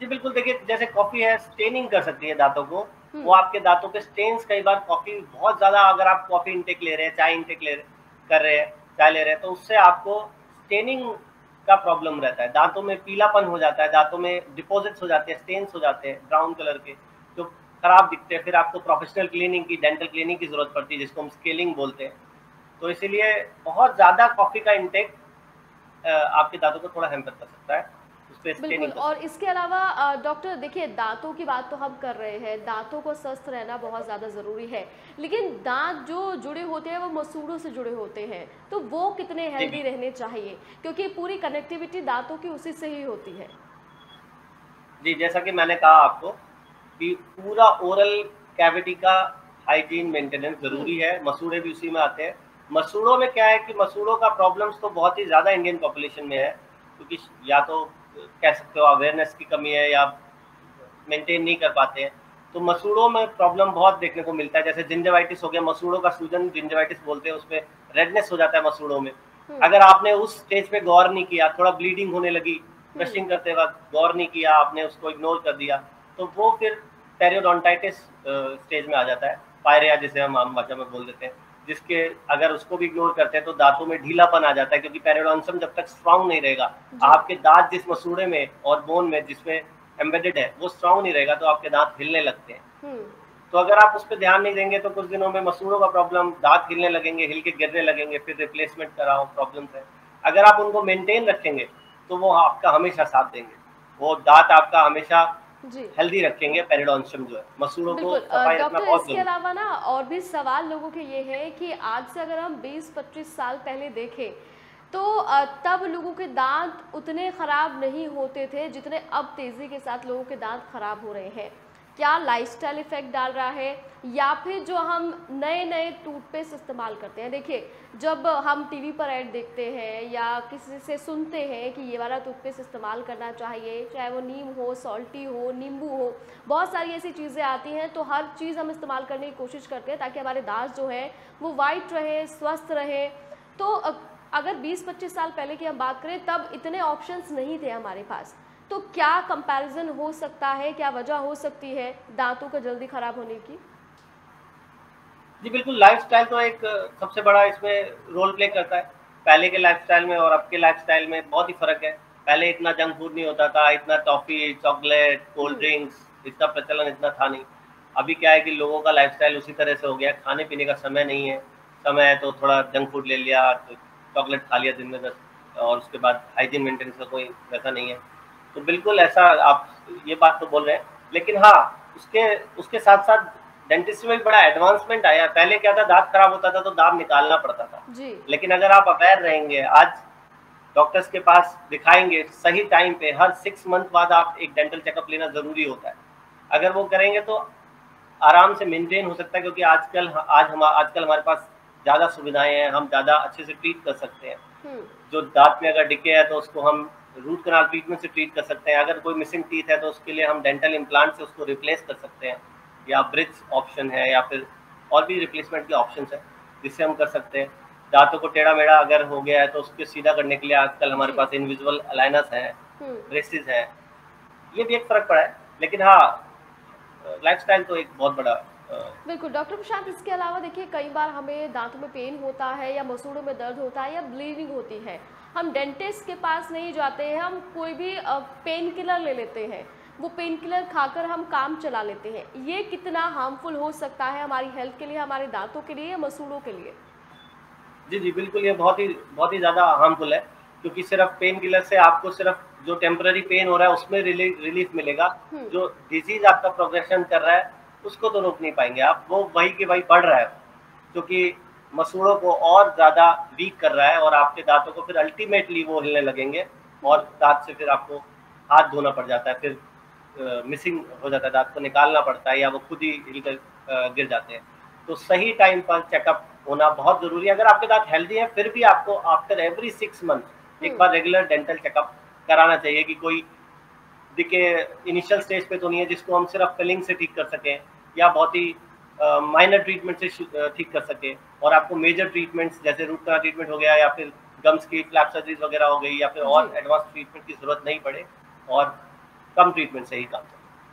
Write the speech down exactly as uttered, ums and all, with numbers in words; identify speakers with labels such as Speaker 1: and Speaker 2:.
Speaker 1: जी बिल्कुल, देखिए जैसे कॉफ़ी है स्टेनिंग कर सकती है दाँतों को, वो
Speaker 2: हुँ।
Speaker 1: आपके दाँतों पे स्टेन्स कई बार कॉफ़ी बहुत ज़्यादा अगर आप कॉफ़ी इनटेक ले रहे हैं, चाय इनटेक ले रहे कर रहे हैं, चाय ले रहे हैं, तो उससे आपको स्टेनिंग का प्रॉब्लम रहता है। दाँतों में पीलापन हो जाता है, दाँतों में डिपॉज़िट्स हो जाते हैं, स्टेन्स हो जाते हैं ब्राउन कलर के, जो खराब दिखते हैं। फिर आपको प्रोफ़ेशनल क्लीनिंग की, डेंटल क्लीनिंग की ज़रूरत पड़ती है, जिसको हम स्केलिंग बोलते हैं। तो इसीलिए बहुत ज़्यादा कॉफ़ी का इनटेक अ, आपके दाँतों को थोड़ा हैम्पर कर सकता है, उसपे
Speaker 2: बिल्कुल
Speaker 1: स्टेनिंग कर
Speaker 2: और
Speaker 1: सकता है।
Speaker 2: इसके अलावा अ, डॉक्टर देखिए दाँतों की बात तो हम कर रहे हैं, दाँतों को स्वस्थ रहना बहुत ज़्यादा ज़रूरी है। लेकिन दाँत जो जुड़े होते हैं वो मसूड़ों से जुड़े होते हैं, तो वो कितने
Speaker 1: जी,
Speaker 2: हेल्दी
Speaker 1: बिल्कुल।
Speaker 2: रहने चाहिए? क्योंकि पूरी कनेक्टिविटी दाँतों की उसी से ही होती है।
Speaker 1: जी, जैसा कि मैंने कहा आपको कि पूरा ओरल कैविटी का हाइजीन मेंटेनेंस
Speaker 2: हुँ।
Speaker 1: ज़रूरी है, मसूड़े भी उसी में आते हैं। मसूड़ों में क्या है कि मसूड़ों का प्रॉब्लम्स तो बहुत ही ज़्यादा इंडियन पॉपुलेशन में है, क्योंकि या तो कह सकते हो अवेयरनेस की कमी है या मेंटेन नहीं कर पाते हैं। तो मसूड़ों में प्रॉब्लम बहुत देखने को मिलता है, जैसे जिंजिविटिस हो गया, मसूड़ों का सूजन जिंजिविटिस बोलते हैं, उसमें रेडनेस हो जाता है मसूड़ों में।
Speaker 2: हुँ।
Speaker 1: अगर आपने उस स्टेज पे गौर नहीं किया, थोड़ा ब्लीडिंग होने लगी,
Speaker 2: हुँ।
Speaker 1: ब्रशिंग करते वक़्त गौर नहीं किया, आपने उसको इग्नोर कर दिया, तो वो फिर पेरियोडोंटाइटिस अ, स्टेज में आ जाता है, पायरिया जिसे हम आम भाषा में बोल देते हैं, जिसके अगर उसको भी इग्नोर करते हैं तो दाँतों में ढीलापन आ जाता है, क्योंकि पेरियोडोंटम जब तक स्ट्रॉन्ग नहीं रहेगा,
Speaker 2: जी।
Speaker 1: आपके दाँत जिस मसूड़े में और बोन में जिसमें एम्बेडेड है, वो स्ट्रॉन्ग नहीं रहेगा तो आपके दाँत हिलने लगते हैं।
Speaker 2: हुँ।
Speaker 1: तो अगर आप उस पे ध्यान नहीं देंगे तो कुछ दिनों में मसूड़ों का प्रॉब्लम, दाँत हिलने लगेंगे, हिल के गिरने लगेंगे, फिर रिप्लेसमेंट कराओ, प्रॉब्लम्स है। अगर आप उनको मेंटेन रखेंगे, तो वो आपका हमेशा साथ देंगे। वो दाँत आपका हमेशा
Speaker 2: जी।
Speaker 1: हेल्दी रखेंगे, पेरियोडोंटम जो है। मसूड़ों को
Speaker 2: बिल्कुल अ,
Speaker 1: सफाई रखना
Speaker 2: डॉक्टर
Speaker 1: बहुत
Speaker 2: इसके
Speaker 1: ज़रूरी है।
Speaker 2: अलावा ना और भी सवाल लोगों के ये हैं कि आज से अगर हम बीस पच्चीस साल पहले देखें, तो अ, तब लोगों के दाँत उतने खराब नहीं होते थे, जितने अब तेज़ी के साथ लोगों के दाँत खराब हो रहे हैं। क्या लाइफ़स्टाइल इफ़ेक्ट डाल रहा है या फिर जो हम नए-नए टूथपेस्ट इस्तेमाल करते हैं? देखिए, जब हम टीवी पर ऐड देखते हैं या किसी से सुनते हैं कि ये वाला टूथपेस्ट इस्तेमाल करना चाहिए, चाहे वो नीम हो, सॉल्टी हो, नींबू हो, बहुत सारी ऐसी चीज़ें आती हैं, तो हर चीज़ हम इस्तेमाल करने की कोशिश करते हैं ताकि हमारे दाँत जो हैं, वो व्हाइट रहे, स्वस्थ रहे। तो अ, अगर बीस पच्चीस साल पहले की हम बात करें, तब इतने ऑप्शंस नहीं थे हमारे पास। तो क्या कंपैरिज़न हो सकता है, क्या वजह हो सकती है दाँतों का जल्दी खराब होने की?
Speaker 1: जी बिल्कुल, लाइफ़स्टाइल तो एक अ, सबसे बड़ा इसमें रोल प्ले करता है। पहले के लाइफ़स्टाइल में और अब के लाइफ़स्टाइल में बहुत ही फ़र्क है। पहले इतना जंक फूड नहीं होता था, इतना टॉफ़ी, चॉकलेट, कोल्ड
Speaker 2: हुँ।
Speaker 1: ड्रिंक्स, इसका प्रचलन इतना था नहीं। अभी क्या है कि लोगों का लाइफ़स्टाइल उसी तरह से हो गया है, खाने-पीने का समय नहीं है। समय है तो थोड़ा जंक फूड ले लिया, तो चॉकलेट खा लिया दिन में दस और उसके बाद हाइजीन मेंटेनेंस का कोई वैसा नहीं है। तो बिल्कुल ऐसा आप ये बात तो बोल रहे हैं। लेकिन हाँ, उसके उसके साथ-साथ डेंटिस्ट्री में भी बड़ा एडवांसमेंट आया है। पहले क्या था, दाँत खराब होता था तो दाँत निकालना पड़ता था।
Speaker 2: जी।
Speaker 1: लेकिन अगर आप अवेयर रहेंगे, आज डॉक्टर्स के पास दिखाएँगे सही टाइम पे, हर छह मंथ बाद आप एक डेंटल चेकअप लेना ज़रूरी होता है। अगर वो करेंगे तो आराम से मेंटेन हो सकता है, क्योंकि आजकल ह आज हम आजकल हमारे पास ज़्यादा सुविधाएँ हैं, हम ज़्यादा अच्छे से ट्रीट कर सकते हैं।
Speaker 2: हुँ।
Speaker 1: जो दाँत में अगर डिके है तो उसको हम रूट कैनाल ट्रीटमेंट से ट्रीट कर सकते हैं। अगर कोई मिसिंग टीथ है तो उसके लिए हम डेंटल इम्प्लांट से उसको रिप्लेस कर सकते हैं, या ब्रिज ऑप्शन है या फिर और भी रिप्लेसमेंट के ऑप्शंस हैं, जिससे हम कर सकते हैं। दाँतों को टेढ़ा-मेढ़ा अगर हो गया है तो उसको सीधा करने के लिए आजकल हमारे
Speaker 2: जी।
Speaker 1: पास इनविजिबल अलाइनर्स हैं,
Speaker 2: हुँ।
Speaker 1: ब्रेसेस हैं। ये भी एक फ़र्क पड़ा है। लेकिन हाँ, अ, लाइफ़स्टाइल तो एक बहुत बड़ा अ,
Speaker 2: बिल्कुल, डॉक्टर प्रशांत इसके अलावा देखिए कई बार हमें दाँतों में पेन होता है या मसूड़ों में दर्द होता है या ब्लीडिंग होती है। हम डेंटिस्ट के पास नहीं जाते हैं, हम कोई भी अ, पेन किलर ले लेते हैं। वो पेन किलर खाकर हम काम चला लेते हैं। ये कितना हार्मफुल हो सकता है हमारी हेल्थ के लिए, हमारे दाँतों के लिए या मसूड़ों के लिए?
Speaker 1: जी, जी, बिल्कुल, ये बहुत ही बहुत ही ज़्यादा हार्मफुल है, क्योंकि सिर्फ़ पेन किलर से आपको सिर्फ़ जो टेम्परेरी पेन हो रहा है, उसमें रिली रिलीफ़ मिलेगा।
Speaker 2: हुँ।
Speaker 1: जो डिज़ीज़ आपका प्रोग्रेशन कर रहा है, उसको तो रोक नहीं पाएँगे आप, वो वही की वही बढ़ रहा है, क्योंकि मसूड़ों को और ज़्यादा वीक कर रहा है और आपके दाँतों को फिर अल्टीमेटली वो हिलने लगेंगे
Speaker 2: हुँ।
Speaker 1: और दाँत से फिर आपको हाथ धोना पड़ जाता है, फिर अ, मिसिंग हो जाता है, दाँत को निकालना पड़ता है या वो खुद ही हिलकर अ, गिर जाते हैं। तो सही टाइम पर चेकअप होना बहुत ज़रूरी है। अगर आपके दाँत हेल्दी हैं, फिर भी आपको आफ्टर एवरी छह मंथ
Speaker 2: हुँ।
Speaker 1: एक बार रेगुलर डेंटल चेकअप कराना चाहिए, कि कोई देखिए इनिशियल स्टेज पे तो नहीं है जिसको हम सिर्फ फिलिंग से ठीक कर सकें, या बहुत ही अ, माइनर ट्रीटमेंट से शु अ, ठीक कर सकें, और आपको मेजर ट्रीटमेंट्स जैसे रूट कैनाल ट्रीटमेंट हो गया या फिर गम्स की फ्लैप सर्जरीज़ वगैरह हो गई या फिर
Speaker 2: जी।
Speaker 1: और एडवांस ट्रीटमेंट की ज़रूरत नहीं पड़े, और कम ट्रीटमेंट से ही काम चलता है।